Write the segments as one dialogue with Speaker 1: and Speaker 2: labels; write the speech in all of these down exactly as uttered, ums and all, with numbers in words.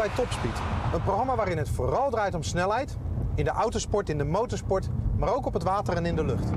Speaker 1: bij Topspeed. Een programma waarin het vooral draait om snelheid. In de autosport, in de motorsport, maar ook op het water en in de lucht.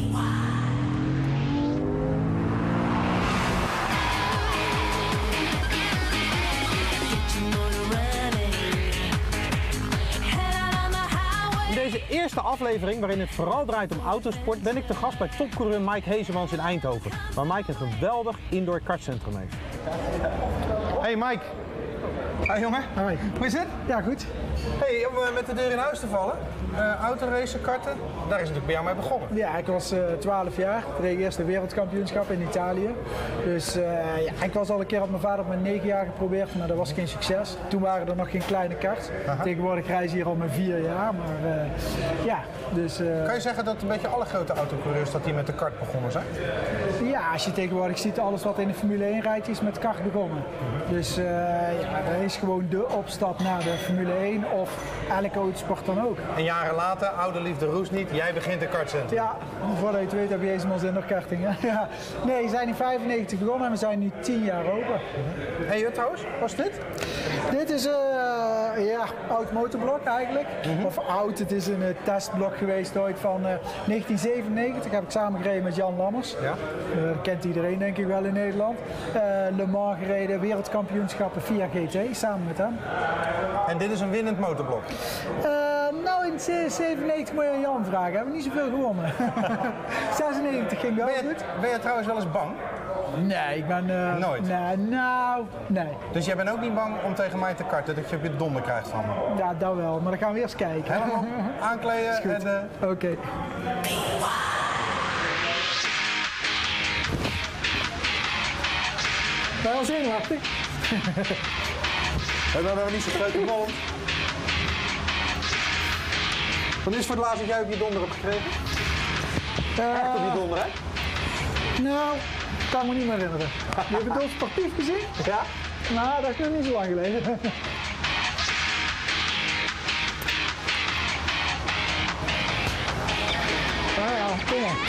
Speaker 1: In deze eerste aflevering, waarin het vooral draait om autosport, ben ik te gast bij topcoureur Mike Heesemans in Eindhoven. Waar Mike een geweldig indoor kartcentrum heeft. Hey Mike. Hoi jongen.
Speaker 2: Hoi.
Speaker 1: Hoe is het?
Speaker 2: Ja, goed.
Speaker 1: Hey, om uh, met de deur in huis te vallen. Uh, autoracen, karten, daar is natuurlijk bij jou mee begonnen.
Speaker 2: Ja, ik was uh, twaalf jaar. Ik reed eerst de wereldkampioenschap in Italië. Dus uh, ja, ik was al een keer op mijn vader op mijn negen jaar geprobeerd, maar dat was geen succes. Toen waren er nog geen kleine karts. Aha. Tegenwoordig reis ik hier al mijn vier jaar. Maar uh, ja, dus... Uh,
Speaker 1: kan je zeggen dat een beetje alle grote autocoureurs dat die met de kart begonnen zijn?
Speaker 2: Ja, als je tegenwoordig ziet, alles wat in de Formule één rijdt is met kart begonnen. Mm-hmm. Dus uh, ja, dat is gewoon de opstap naar de Formule één of elke autosport dan ook.
Speaker 1: En jaren later, oude liefde roest niet, jij begint een kartcentrum.
Speaker 2: Ja, voordat je het weet heb je Heesemans in de karting. Ja. Nee, we zijn in vijfennegentig begonnen en we zijn nu tien jaar open.
Speaker 1: Mm-hmm. Hé, hey, trouwens, wat is dit?
Speaker 2: Dit is een uh, ja, oud motorblok eigenlijk. Mm-hmm. Of oud, het is een uh, testblok geweest ooit van uh, negentien zevenennegentig. Heb ik samengereden met Jan Lammers. Ja. Uh, dat kent iedereen denk ik wel in Nederland. Uh, Le Mans gereden, wereldkampioenschappen via G T samen met hem.
Speaker 1: En dit is een winnend motorblok?
Speaker 2: Uh, nou, in zevenennegentig moet je Jan vragen. Hebben we niet zoveel gewonnen. zesennegentig ging wel
Speaker 1: ben je,
Speaker 2: goed.
Speaker 1: Ben je trouwens wel eens bang?
Speaker 2: Nee, ik ben... Uh,
Speaker 1: Nooit?
Speaker 2: Nee, nou, nee.
Speaker 1: Dus jij bent ook niet bang om tegen mij te karten, dat je op je donder krijgt van me?
Speaker 2: Ja, dat wel. Maar dan gaan we eerst kijken.
Speaker 1: Helemaal aankleden en... Uh...
Speaker 2: Oké. Okay. Ben je al zenuwachtig?
Speaker 1: We hebben nog niet zo'n grote mond. Wanneer is voor het laatst dat jij op je donder hebt gekregen? Uh, Echt op je donder, hè?
Speaker 2: Nou, kan ik me niet meer herinneren. Je hebt het sportief gezien?
Speaker 1: Ja.
Speaker 2: Nou, dat is nog niet zo lang geleden. Nou ja, kom maar.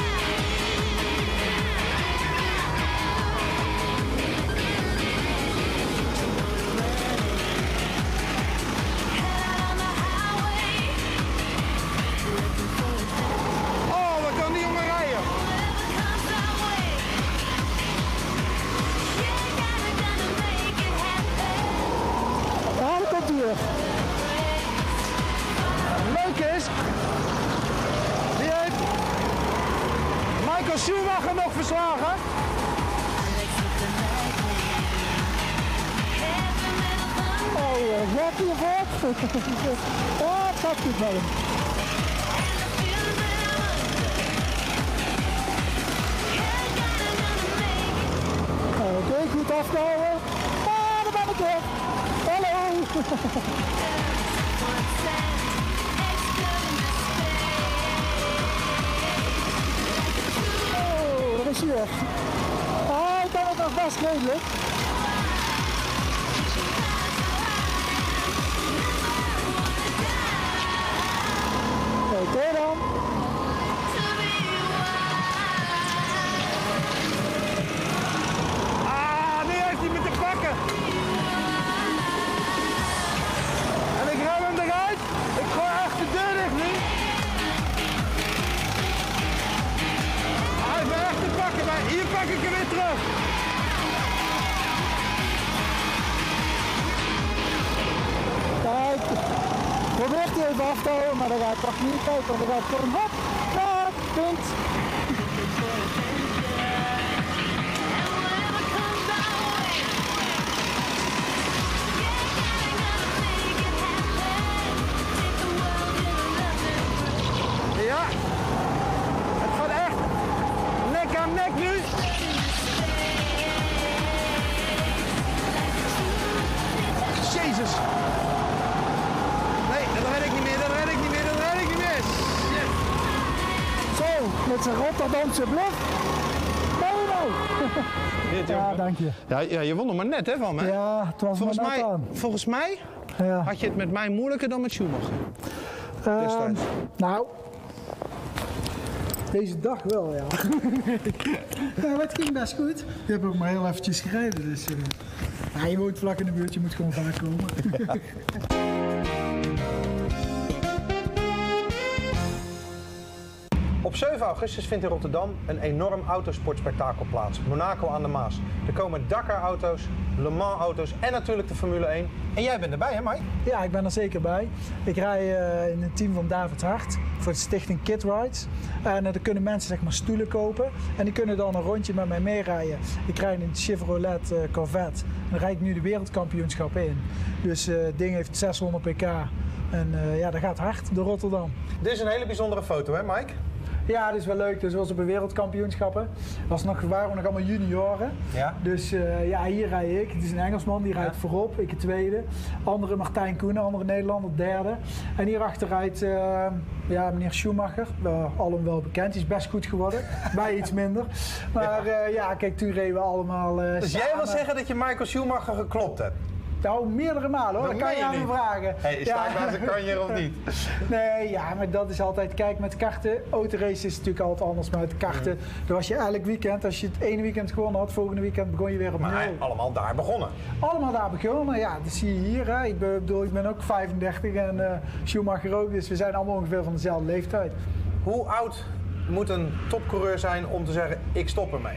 Speaker 2: Leuk is, die heeft Michael Schumacher nog verslagen. Oh, wat hier voor? Oh, dat gaat goed wel. Oké, okay, goed afgehouden. Ah, daar ben ik weer. Hallo. Oh, dat is hij weg. Ah, ik kan het nog best redelijk. Oké okay, dan. Ah, nu heeft hij me te pakken. En ik rem hem eruit. Ik gooi echt de deur dicht nu. Hij is echt te pakken, maar hier pak ik hem weer terug. Kijk, probeert hij even af te houden, maar dat gaat toch niet. Kijk, want dan gaat voor hem hop. Ja, punt. Ja, het gaat echt nek aan nek nu. Jezus. Nee, dat red ik niet meer, dat red ik niet meer, dat red ik niet meer. Shit. Zo, met zijn Rotterdamse bluff. Nou, nou. Ja, dank je.
Speaker 1: Ja, ja, je won nog maar net hè, van me.
Speaker 2: Ja, het was
Speaker 1: volgens
Speaker 2: maar net
Speaker 1: mij,
Speaker 2: aan.
Speaker 1: Volgens mij ja. Had je het met mij moeilijker dan met Schumacher.
Speaker 2: Uh, nou, deze dag wel, ja. Ja, het ging best goed. Ik heb ook maar heel eventjes gereden, dus... Uh... Ja, je woont vlak in de buurt, je moet gewoon vaak komen.
Speaker 1: Op zeven augustus vindt in Rotterdam een enorm autosportspektakel plaats. Monaco aan de Maas. Er komen Dakar-auto's, Le Mans-auto's en natuurlijk de Formule één. En jij bent erbij, hè Mike?
Speaker 2: Ja, ik ben er zeker bij. Ik rij uh, in een team van David Hart voor de stichting Kid Rides. En uh, er kunnen mensen zeg maar stoelen kopen. En die kunnen dan een rondje met mij meerijden. Ik rijd in een Chevrolet uh, Corvette. En dan rijd ik nu de wereldkampioenschap in. Dus uh, het ding heeft zeshonderd pk. En uh, ja, dat gaat hard door Rotterdam.
Speaker 1: Dit is een hele bijzondere foto, hè Mike?
Speaker 2: Ja, dat is wel leuk. Dus was op de wereldkampioenschappen. Was nog, waren we nog allemaal junioren. Ja. Dus uh, ja, hier rijd ik. Het is een Engelsman, die rijdt ja. voorop. Ik de tweede. Andere Martijn Koenen, andere Nederlander, derde. En hierachter rijdt uh, ja, meneer Schumacher. Uh, allen wel bekend. Die is best goed geworden. Wij iets minder. Maar ja, uh, ja kijk, toen reden we allemaal uh,
Speaker 1: Dus
Speaker 2: samen.
Speaker 1: jij wil zeggen dat je Michael Schumacher geklopt hebt?
Speaker 2: Nou, meerdere malen hoor, dat, dat kan je aan me vragen.
Speaker 1: Hé, hey, sta ik naast een kanjer of niet?
Speaker 2: Nee, ja, maar dat is altijd, kijk met karten, autoracen is natuurlijk altijd anders, maar met karten, mm. dan was je elk weekend, als je het ene weekend gewonnen had, volgende weekend begon je weer op nul.
Speaker 1: Maar allemaal daar begonnen?
Speaker 2: Allemaal daar begonnen, ja, dat zie je hier. Hè. Ik, bedoel, ik ben ook vijfendertig en uh, Schumacher ook, dus we zijn allemaal ongeveer van dezelfde leeftijd.
Speaker 1: Hoe oud moet een topcoureur zijn om te zeggen, ik stop ermee?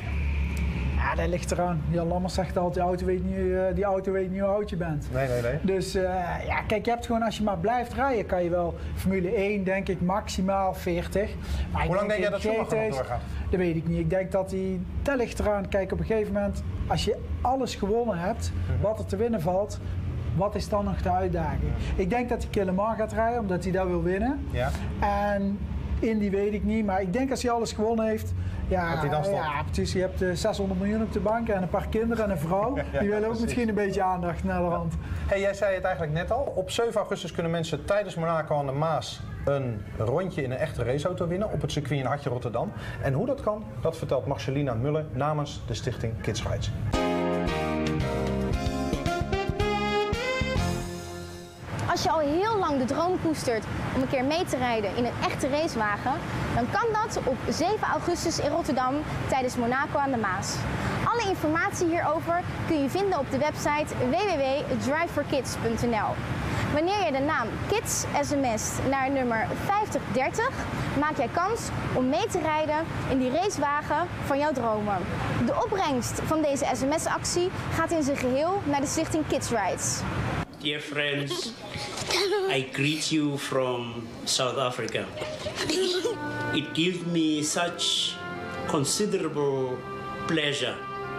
Speaker 2: Ja, dat ligt eraan. Jan Lammers zegt altijd, die auto weet niet, uh, die auto weet niet hoe oud je bent.
Speaker 1: Nee, nee, nee.
Speaker 2: Dus uh, ja, kijk, je hebt gewoon, als je maar blijft rijden, kan je wel Formule één, denk ik, maximaal veertig. Maar
Speaker 1: hoe lang denk jij dat Schumacher nog doorgaat?
Speaker 2: Dat weet ik niet. Ik denk dat hij, dat ligt eraan. Kijk, op een gegeven moment, als je alles gewonnen hebt, mm-hmm. wat er te winnen valt, wat is dan nog de uitdaging? Ik denk dat hij Le Mans gaat rijden, omdat hij dat wil winnen. Ja. En Indy weet ik niet, maar ik denk als hij alles gewonnen heeft, ja, ja, precies. Je hebt uh, zeshonderd miljoen op de bank en een paar kinderen en een vrouw. Ja, die willen ook precies. Misschien een beetje aandacht naar de hand.
Speaker 1: Hey, jij zei het eigenlijk net al. Op zeven augustus kunnen mensen tijdens Monaco aan de Maas een rondje in een echte raceauto winnen op het circuit in Hartje Rotterdam. En hoe dat kan, dat vertelt Marcelina Muller namens de stichting Kids Rides.
Speaker 3: Als je al heel lang de droom koestert om een keer mee te rijden in een echte racewagen, dan kan dat op zeven augustus in Rotterdam tijdens Monaco aan de Maas. Alle informatie hierover kun je vinden op de website w w w punt drive for kids punt n l. Wanneer je de naam Kids sms't naar nummer vijftig dertig, maak jij kans om mee te rijden in die racewagen van jouw dromen. De opbrengst van deze sms-actie gaat in zijn geheel naar de stichting Kids Rides.
Speaker 4: Dear friends, I greet you from South Africa. It gives me such considerable pleasure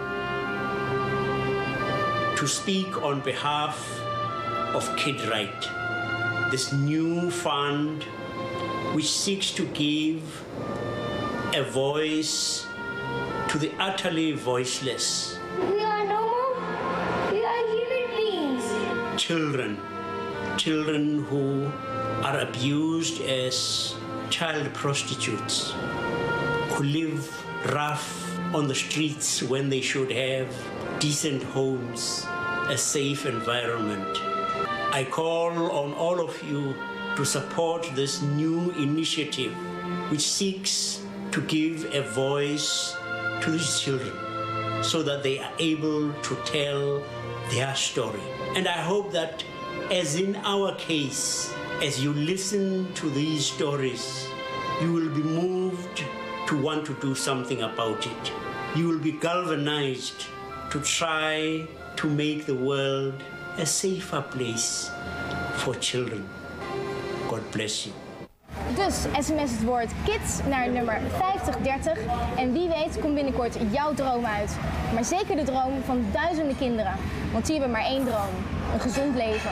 Speaker 4: to speak on behalf of Kid Ride, this new fund which seeks to give a voice to the utterly voiceless.
Speaker 5: We are normal. We are human beings.
Speaker 4: Children, children who are abused as child prostitutes, who live rough on the streets when they should have decent homes, a safe environment. I call on all of you to support this new initiative which seeks to give a voice to these children so that they are able to tell their story. And I hope that, as in our case, as you listen to these stories, you will be moved to want to do something about it. You will be galvanized to try to make the world a safer place for children. God bless you.
Speaker 3: Dus sms het woord kids naar nummer vijftig dertig en wie weet komt binnenkort jouw droom uit. Maar zeker de droom van duizenden kinderen, want die hebben maar één droom, een gezond leven.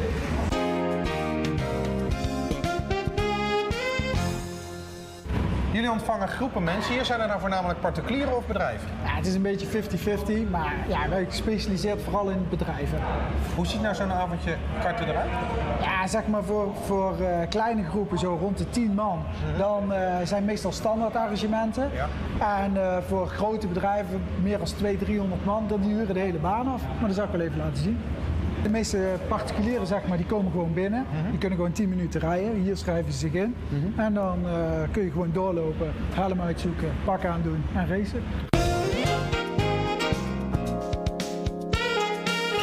Speaker 1: Jullie ontvangen groepen mensen hier. Zijn er nou voornamelijk particulieren of bedrijven?
Speaker 2: Ja, het is een beetje vijftig vijftig, maar ja, wij gespecialiseerd vooral in bedrijven.
Speaker 1: Hoe ziet nou zo'n avondje karten eruit?
Speaker 2: Ja, zeg maar voor, voor uh, kleine groepen, zo rond de tien man, mm-hmm. dan uh, zijn meestal standaard arrangementen. Ja. En uh, voor grote bedrijven, meer dan tweehonderd, driehonderd man, dan die huren de hele baan af. Maar dat zal ik wel even laten zien. De meeste particulieren, zeg maar, die komen gewoon binnen. Mm-hmm. Die kunnen gewoon tien minuten rijden. Hier schrijven ze zich in. Mm-hmm. En dan uh, kun je gewoon doorlopen, helm uitzoeken, pak aandoen en racen.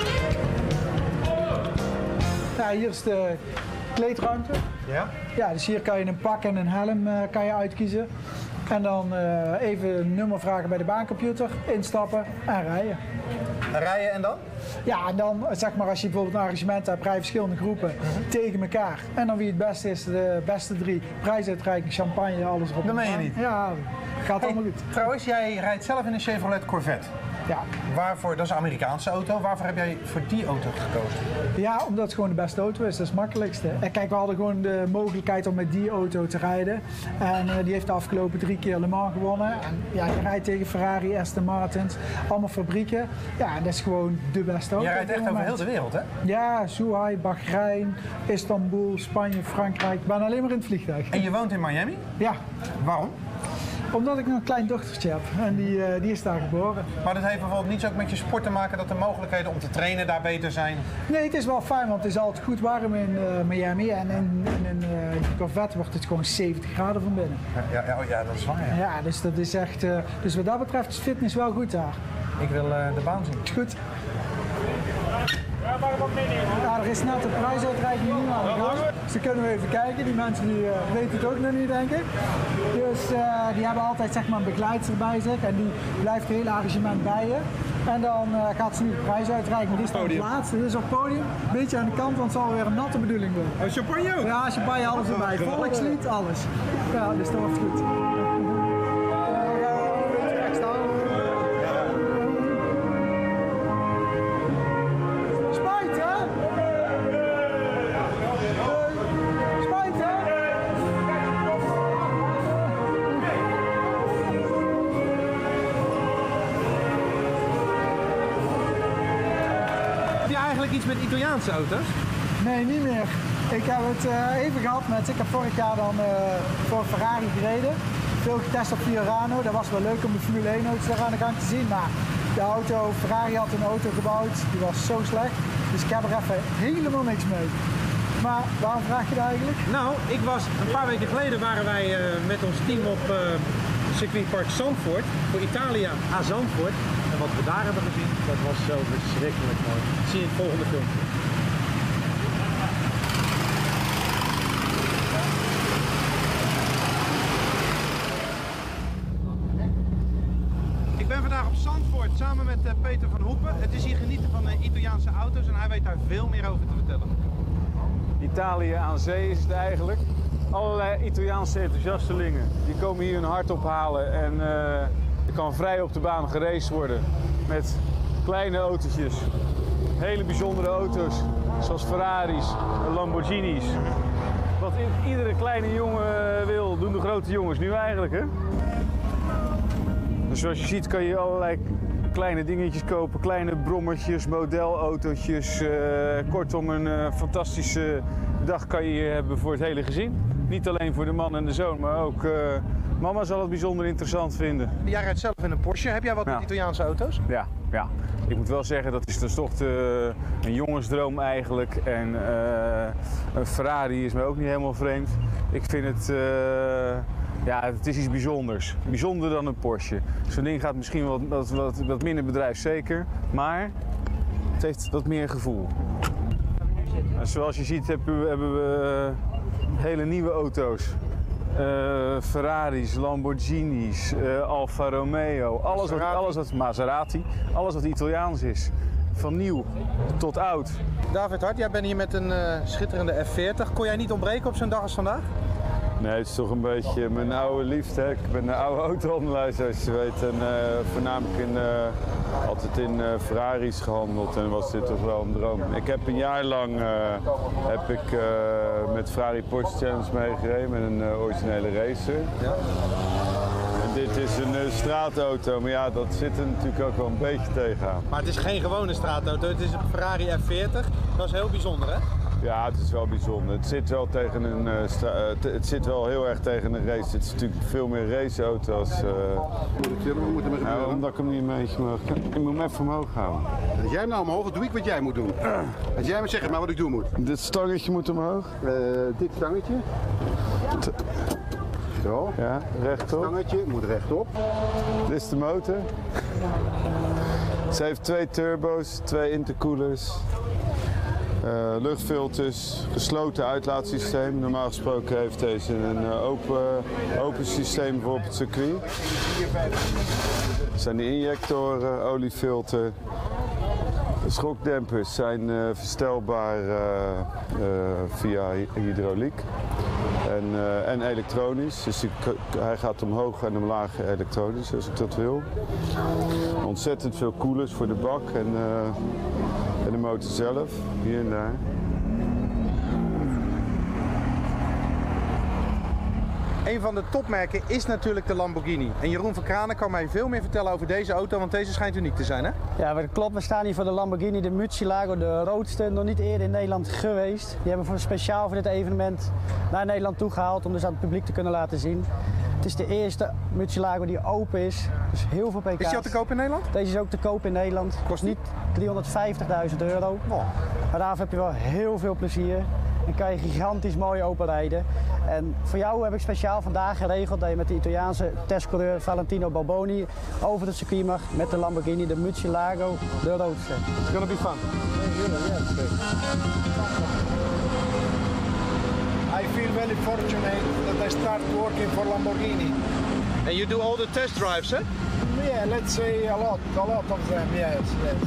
Speaker 2: ja, hier is de kleedruimte.
Speaker 1: Ja?
Speaker 2: Ja, dus hier kan je een pak en een helm uh, kan je uitkiezen. En dan uh, even een nummer vragen bij de baancomputer, instappen en rijden.
Speaker 1: En rijden en dan?
Speaker 2: Ja, en dan zeg maar als je bijvoorbeeld een arrangement hebt, rij je verschillende groepen mm-hmm. tegen elkaar. En dan wie het beste is, de beste drie, prijsuitreiking, champagne, alles erop.
Speaker 1: Dat meen je niet?
Speaker 2: Ja, gaat
Speaker 1: hey,
Speaker 2: allemaal goed.
Speaker 1: Trouwens, jij rijdt zelf in een Chevrolet Corvette.
Speaker 2: Ja.
Speaker 1: Waarvoor, dat is een Amerikaanse auto. Waarvoor heb jij voor die auto gekozen?
Speaker 2: Ja, omdat het gewoon de beste auto is. Dat is het makkelijkste. En kijk, we hadden gewoon de mogelijkheid om met die auto te rijden. En uh, die heeft de afgelopen drie keer Le Mans gewonnen. En ja, je rijdt tegen Ferrari, Aston Martins, allemaal fabrieken. Ja, en dat is gewoon de beste auto.
Speaker 1: Je rijdt echt over heel de wereld, hè?
Speaker 2: Ja, Zhuhai, Bahrein, Istanbul, Spanje, Frankrijk. Ik ben alleen maar in het vliegtuig.
Speaker 1: En je woont in Miami?
Speaker 2: Ja.
Speaker 1: Waarom?
Speaker 2: Omdat ik nog een klein dochtertje heb en die, uh, die is daar geboren.
Speaker 1: Maar dat heeft bijvoorbeeld niets ook met je sport te maken dat de mogelijkheden om te trainen daar beter zijn?
Speaker 2: Nee, het is wel fijn, want het is altijd goed warm in uh, Miami en in, in een uh, Corvette wordt het gewoon zeventig graden van binnen.
Speaker 1: Ja, ja, oh, ja dat is waar. Ja.
Speaker 2: Ja, dus dat is echt. Uh, dus wat dat betreft is fitness wel goed daar.
Speaker 1: Ik wil uh, de baan zien.
Speaker 2: Is goed. Ja, er is net een prijsuitreiking nu aan de gang. Dus dan kunnen we even kijken. Die mensen die, uh, weten het ook nog niet, denk ik. Dus uh, die hebben altijd zeg maar, een begeleidster bij zich. En die blijft het hele arrangement bij je. En dan uh, gaat ze nu de prijs uitreiken. Die staat op het laatste. Dit is op het podium. Een beetje aan de kant, want het zal weer een natte bedoeling worden.
Speaker 1: Oh, champagne ook?
Speaker 2: Ja, champagne, alles erbij. Volkslied, alles. Ja, dus dat wordt goed.
Speaker 1: Iets met Italiaanse auto's?
Speaker 2: Nee, niet meer. Ik heb het uh, even gehad met, ik heb vorig jaar dan uh, voor Ferrari gereden. Veel getest op Fiorano, dat was wel leuk om de Formule één auto's daar aan de gang te zien. Maar de auto, Ferrari had een auto gebouwd, die was zo slecht. Dus ik heb er even helemaal niks mee. Maar waarom vraag je dat eigenlijk?
Speaker 1: Nou, ik was, een paar weken geleden waren wij uh, met ons team op uh, circuitpark Zandvoort, voor Italia aan Zandvoort. En wat we daar hebben gezien, dat was zo verschrikkelijk mooi. Dat zie je in het volgende filmpje. Ik ben vandaag op Zandvoort samen met uh, Peter van Hoepen. Het is hier genieten van uh, Italiaanse auto's en hij weet daar veel meer over te vertellen.
Speaker 6: Italië aan zee is het eigenlijk. Allerlei Italiaanse enthousiastelingen die komen hier hun hart ophalen en uh, er kan vrij op de baan geraced worden met kleine autootjes, hele bijzondere auto's zoals Ferraris en Lamborghinis. Wat iedere kleine jongen wil, doen de grote jongens nu eigenlijk, hè? Dus zoals je ziet kan je allerlei kleine dingetjes kopen, kleine brommertjes, modelautootjes. Uh, kortom, een uh, fantastische dag kan je hier hebben voor het hele gezin. Niet alleen voor de man en de zoon, maar ook uh, mama zal het bijzonder interessant vinden.
Speaker 1: Jij rijdt zelf in een Porsche. Heb jij wat ja. met Italiaanse auto's?
Speaker 6: Ja, ja. Ik moet wel zeggen, dat is dus toch de, een jongensdroom eigenlijk. En uh, een Ferrari is mij ook niet helemaal vreemd. Ik vind het... Uh, Ja, het is iets bijzonders. Bijzonder dan een Porsche. Zo'n ding gaat misschien wat, wat, wat, wat minder bedrijfszeker, maar het heeft wat meer gevoel. En zoals je ziet hebben we, hebben we hele nieuwe auto's. Uh, Ferraris, Lamborghinis, uh, Alfa Romeo, alles wat, alles wat Maserati, alles wat Italiaans is. Van nieuw tot oud.
Speaker 1: David Hart, jij bent hier met een uh, schitterende F veertig. Kon jij niet ontbreken op zo'n dag als vandaag?
Speaker 6: Nee, het is toch een beetje mijn oude liefde. Hè? Ik ben een oude autohandelaar, zoals je weet. En uh, voornamelijk in, uh, altijd in uh, Ferraris gehandeld en was dit toch wel een droom. Ik heb een jaar lang uh, heb ik, uh, met Ferrari Porsche Challenge meegereden met een uh, originele racer. Ja. En dit is een uh, straatauto, maar ja, dat zit er natuurlijk ook wel een beetje tegenaan.
Speaker 1: Maar het is geen gewone straatauto, het is een Ferrari F veertig. Dat is heel bijzonder, hè?
Speaker 6: Ja, het is wel bijzonder. Het zit wel tegen een, uh, stra- uh, het zit wel heel erg tegen een race. Het is natuurlijk veel meer raceauto's. Uh...
Speaker 7: Wat moet er met
Speaker 6: nou, omdat ik hem niet een beetje mag. Ik moet hem even omhoog houden.
Speaker 7: Als jij hem nou omhoog, dan doe ik wat jij moet doen. Als jij me zegt maar wat ik doen moet.
Speaker 6: Dit stangetje moet omhoog.
Speaker 7: Uh, dit stangetje.
Speaker 6: T-
Speaker 7: Zo.
Speaker 6: Ja, rechtop.
Speaker 7: Het stangetje moet rechtop.
Speaker 6: Dit is de motor. Ze heeft twee turbo's, twee intercoolers. Uh, luchtfilters, gesloten uitlaatsysteem. Normaal gesproken heeft deze een uh, open, open systeem voor op het circuit. Dat zijn de injectoren, oliefilter. De schokdempers zijn uh, verstelbaar uh, uh, via hydrauliek en, uh, en elektronisch. Dus die, hij gaat omhoog en omlaag elektronisch als ik dat wil. Ontzettend veel koelers voor de bak en, uh, en de motor zelf, hier en daar.
Speaker 1: Een van de topmerken is natuurlijk de Lamborghini. En Jeroen van Kranen kan mij veel meer vertellen over deze auto, want deze schijnt uniek te zijn, hè?
Speaker 8: Ja, dat klopt. We staan hier voor de Lamborghini, de Murcielago, de roadster. Nog niet eerder in Nederland geweest. Die hebben we voor, speciaal voor dit evenement naar Nederland toegehaald om dus aan het publiek te kunnen laten zien. Het is de eerste Murcielago die open is, dus heel veel pk's.
Speaker 1: Is die al te koop in Nederland?
Speaker 8: Deze is ook te koop in Nederland. Kost niet driehonderdvijftigduizend euro. Oh. Maar daarvoor heb je wel heel veel plezier. En kan je gigantisch mooi open rijden. En voor jou heb ik speciaal vandaag geregeld dat je met de Italiaanse testcoureur Valentino Balboni over het circuit mag met de Lamborghini, de Murcielago, de roadster.
Speaker 1: It's gonna be fun.
Speaker 9: I feel very fortunate that I start working for Lamborghini.
Speaker 1: And you do all the test drives, eh?
Speaker 9: Yeah, let's say a lot, a lot of them, yes, yes.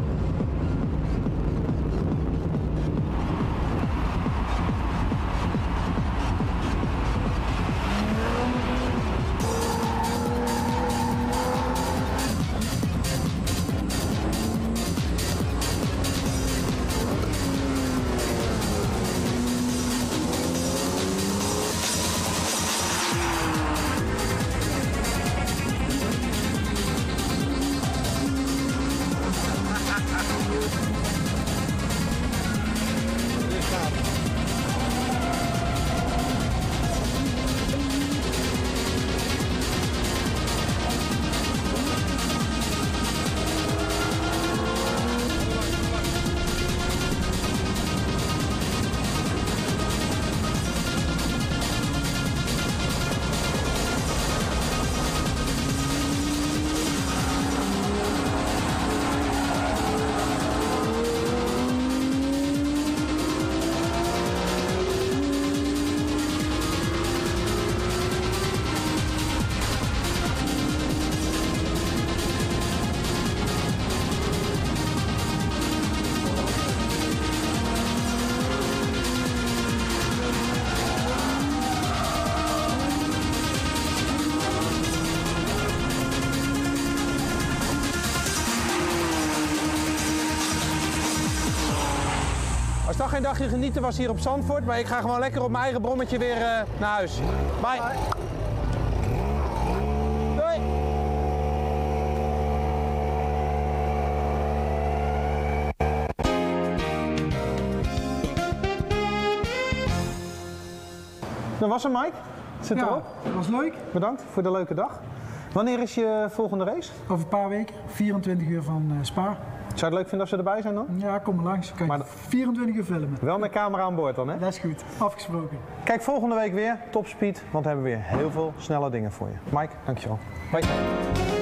Speaker 1: Als dat geen dagje genieten was hier op Zandvoort, maar ik ga gewoon lekker op mijn eigen brommetje weer uh, naar huis. Bye. Doei. Dat was hem, Mike. Zit
Speaker 2: Ja,
Speaker 1: erop.
Speaker 2: dat was leuk.
Speaker 1: Bedankt voor de leuke dag. Wanneer is je volgende race?
Speaker 2: Over een paar weken, vierentwintig uur van uh, Spa.
Speaker 1: Zou je het leuk vinden als ze erbij zijn dan?
Speaker 2: Ja, kom maar langs. Kan je
Speaker 1: Maar
Speaker 2: vierentwintig uur filmen.
Speaker 1: Wel met camera aan boord dan, hè?
Speaker 2: Dat is goed, afgesproken.
Speaker 1: Kijk volgende week weer, topspeed, want we hebben weer heel veel snelle dingen voor je. Mike, dankjewel. Bye.